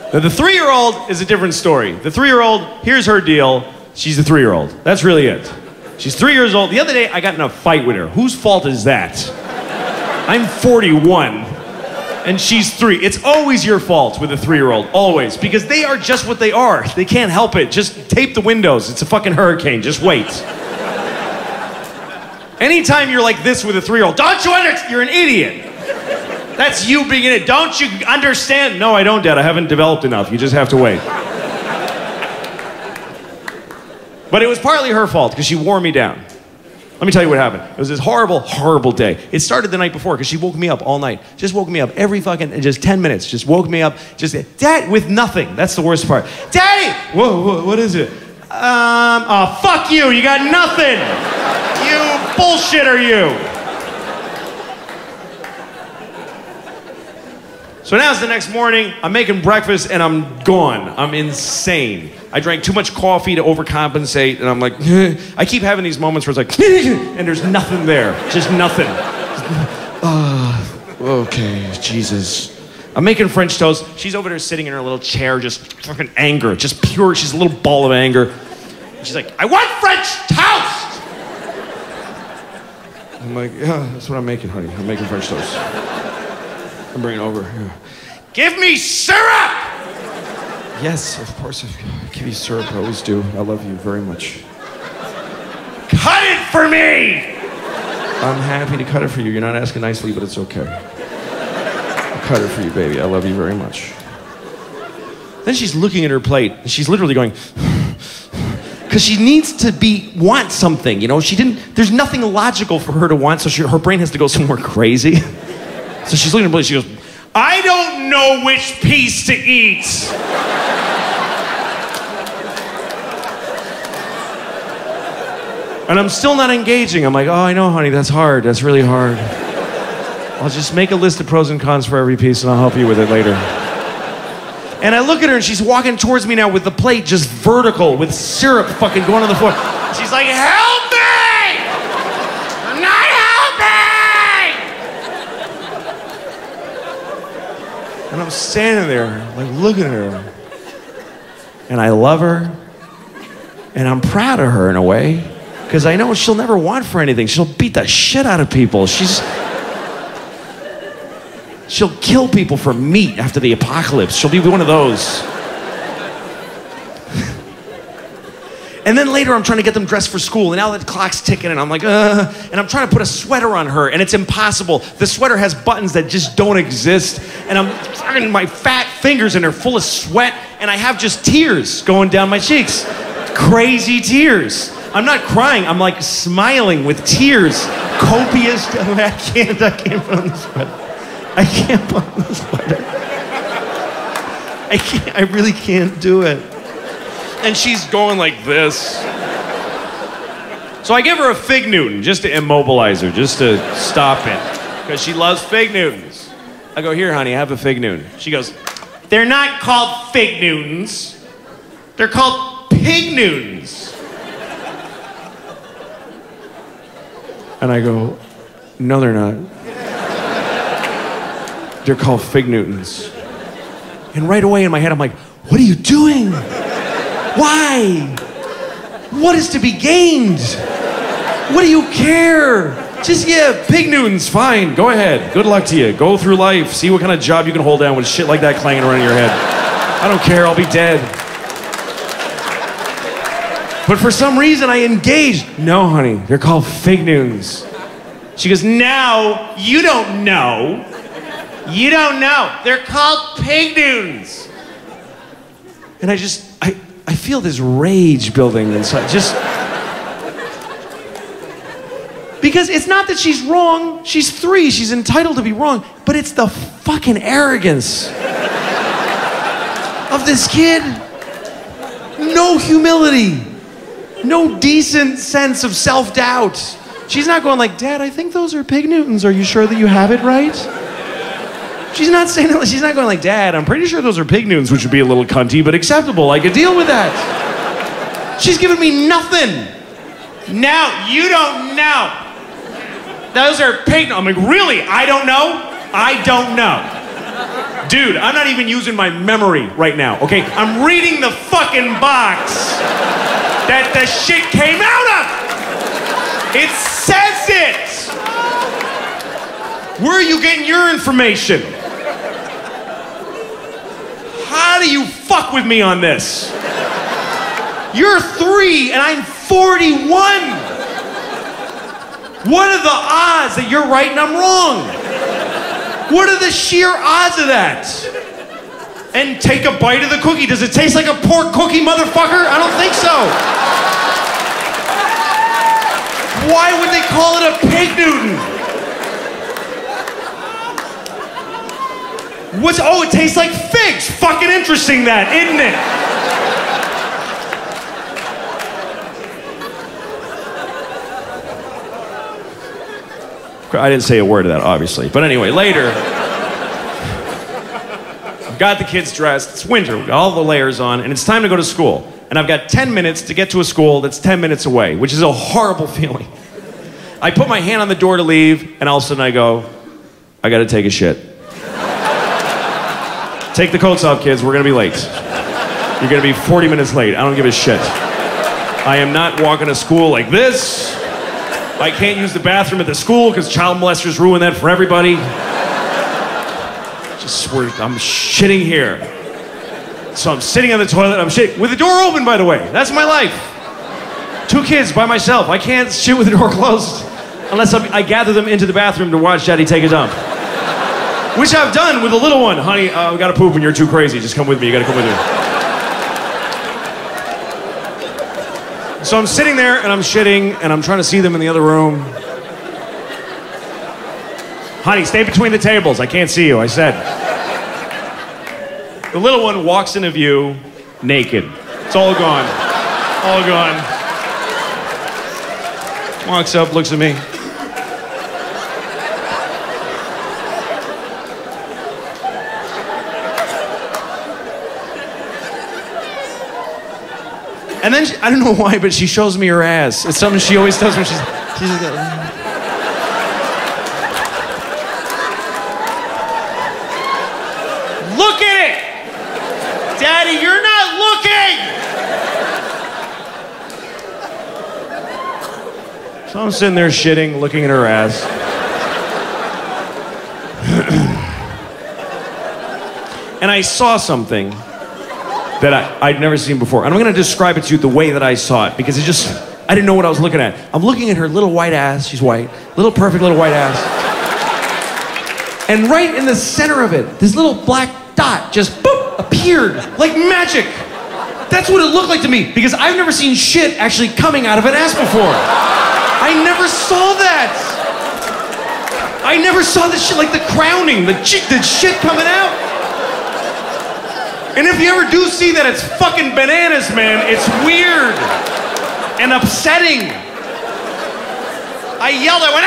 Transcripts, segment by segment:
Now, the 3-year-old is a different story. The 3-year-old, here's her deal. She's a 3-year-old. That's really it. She's 3 years old. The other day, I got in a fight with her. Whose fault is that? I'm 41, and she's 3. It's always your fault with a 3-year-old, always, because they are just what they are. They can't help it. Just tape the windows. It's a fucking hurricane. Just wait. Anytime you're like this with a 3-year-old, don't you understand? You're an idiot. That's you being in it. Don't you understand? No, I don't, Dad. I haven't developed enough. You just have to wait. But it was partly her fault, because she wore me down. Let me tell you what happened. It was this horrible, horrible day. It started the night before, because she woke me up all night. Just woke me up every fucking, just 10 minutes. Just woke me up, just, Dad, with nothing. That's the worst part. Daddy! Whoa, what is it? Oh, fuck you. You got nothing. You bullshitter, you. So now it's the next morning, I'm making breakfast and I'm gone. I'm insane. I drank too much coffee to overcompensate and I'm like, I keep having these moments where it's like, and there's nothing there, just nothing. Okay, Jesus. I'm making French toast. She's over there sitting in her little chair, just fucking anger, just pure, she's a little ball of anger. She's like, I want French toast! I'm like, yeah, that's what I'm making, honey. I'm making French toast. I'm bringing it over. Yeah. Give me syrup! Yes, of course. I'll give you syrup. I always do. I love you very much. Cut it for me! I'm happy to cut it for you. You're not asking nicely, but it's okay. I'll cut it for you, baby. I love you very much. Then she's looking at her plate, and she's literally going, because she needs to want something, you know? There's nothing logical for her to want, so her brain has to go somewhere crazy. So she's looking at her plate, she goes, I don't know which piece to eat. And I'm still not engaging. I'm like, oh, I know, honey, that's hard. That's really hard. I'll just make a list of pros and cons for every piece and I'll help you with it later. And I look at her and she's walking towards me now with the plate just vertical with syrup fucking going on the floor. She's like, help me! I'm not And I'm standing there, like, looking at her. And I love her. And I'm proud of her in a way. Because I know she'll never want for anything. She'll beat the shit out of people. She'll kill people for meat after the apocalypse. She'll be one of those. And then later I'm trying to get them dressed for school, and now the clock's ticking, and I'm like, and I'm trying to put a sweater on her, and it's impossible. The sweater has buttons that just don't exist, and I'm fucking my fat fingers, and they're full of sweat, and I have just tears going down my cheeks. Crazy tears. I'm not crying, I'm like smiling with tears. Copious, I can't put on the sweater. I can't put on the sweater. I really can't do it. And she's going like this. So I give her a Fig Newton just to immobilize her, just to stop it. Because she loves Fig Newtons. I go, here, honey, have a Fig Newton. She goes, they're not called Fig Newtons. They're called Pig Newtons. And I go, no, they're not. They're called Fig Newtons. And right away in my head, I'm like, what are you doing? Why? What is to be gained? What do you care? Just, yeah, Pig Newtons, fine. Go ahead. Good luck to you. Go through life. See what kind of job you can hold down with shit like that clanging around in your head. I don't care. I'll be dead. But for some reason, I engaged. No, honey. They're called Fig Newtons. She goes, no, you don't know. You don't know. They're called Pig Newtons. And I feel this rage building inside. Just because it's not that she's wrong. She's 3. She's entitled to be wrong. But it's the fucking arrogance of this kid. No humility. No decent sense of self-doubt. She's not going like, Dad, I think those are Pig Newtons. Are you sure that you have it right? She's not saying that. She's not going like, Dad, I'm pretty sure those are Pig Newtons, which would be a little cunty, but acceptable. I could deal with that. She's giving me nothing. Now, you don't know. Those are Pig Newtons. I'm like, really? I don't know? I don't know. Dude, I'm not even using my memory right now, okay? I'm reading the fucking box that the shit came out of. It says it. Where are you getting your information? How do you fuck with me on this? You're 3 and I'm 41. What are the odds that you're right and I'm wrong? What are the sheer odds of that? And take a bite of the cookie. Does it taste like a pork cookie, motherfucker? I don't think so. Why would they call it a pig Newton? Oh, it tastes like figs. Fucking interesting that, isn't it? I didn't say a word of that, obviously. But anyway, later, I've got the kids dressed. It's winter, we've got all the layers on, and it's time to go to school. And I've got 10 minutes to get to a school that's 10 minutes away, which is a horrible feeling. I put my hand on the door to leave, and all of a sudden I go, I gotta take a shit. Take the coats off, kids, we're gonna be late. You're gonna be 40 minutes late, I don't give a shit. I am not walking to school like this. I can't use the bathroom at the school because child molesters ruin that for everybody. Just swear, I'm shitting here. So I'm sitting on the toilet, I'm shitting, with the door open, by the way. That's my life. 2 kids by myself. I can't shit with the door closed unless I gather them into the bathroom to watch Daddy take a dump. Which I've done with the little one. Honey, we gotta poop and you're too crazy. Just come with me, you gotta come with me. So I'm sitting there and I'm shitting and I'm trying to see them in the other room. Honey, stay between the tables. I can't see you, I said. The little one walks into view naked. It's all gone. All gone. Walks up, looks at me. And then, I don't know why, but she shows me her ass. It's something she always does when she's Look at it! Daddy, you're not looking! So I'm sitting there shitting, looking at her ass. And I saw something that I'd never seen before. And I'm gonna describe it to you the way that I saw it, because I didn't know what I was looking at. I'm looking at her little white ass, she's white, little perfect little white ass. And right in the center of it, this little black dot just boop, appeared like magic. That's what it looked like to me, because I've never seen shit actually coming out of an ass before. I never saw that. I never saw the shit, like the crowning, the shit coming out. And if you ever do see that, it's fucking bananas, man. It's weird and upsetting. I yelled, I went,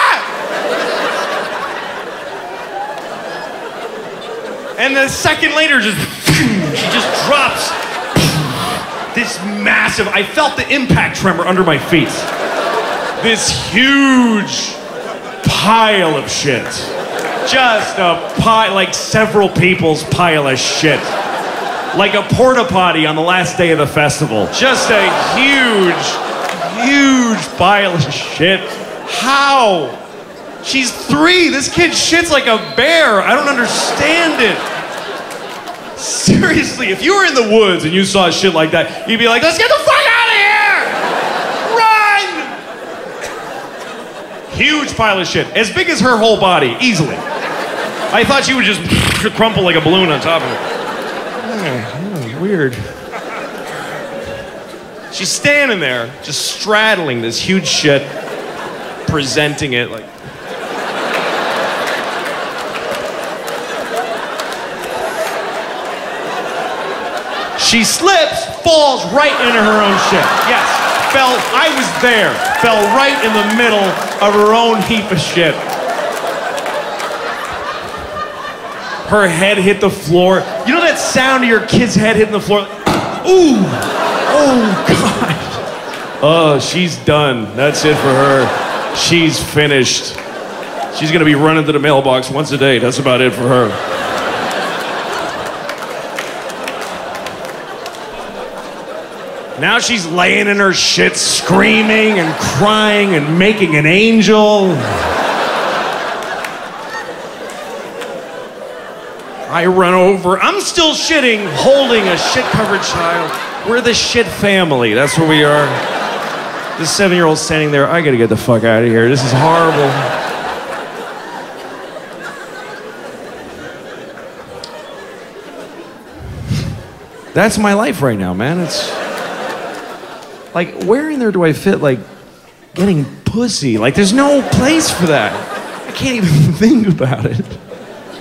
ah! And then a second later, she just drops this massive, I felt the impact tremor under my feet. This huge pile of shit. Just a pile, like several people's pile of shit. Like a porta potty on the last day of the festival. Just a huge, huge pile of shit. How? She's 3. This kid shits like a bear. I don't understand it. Seriously, if you were in the woods and you saw shit like that, you'd be like, let's get the fuck out of here! Run! Huge pile of shit. As big as her whole body, easily. I thought she would just crumple like a balloon on top of it. Weird. She's standing there, just straddling this huge shit, presenting it like. She slips, falls right into her own shit. Yes, I was there, fell right in the middle of her own heap of shit. Her head hit the floor. You know that sound of your kid's head hitting the floor? Ooh! Oh, God. Oh, she's done. That's it for her. She's finished. She's gonna be running to the mailbox once a day. That's about it for her. Now she's laying in her shit, screaming and crying and making an angel. I run over. I'm still shitting, holding a shit-covered child. We're the shit family. That's what we are. This 7-year-old standing there. I gotta get the fuck out of here. This is horrible. That's my life right now, man. It's like, where in there do I fit, like, getting pussy? Like, there's no place for that. I can't even think about it.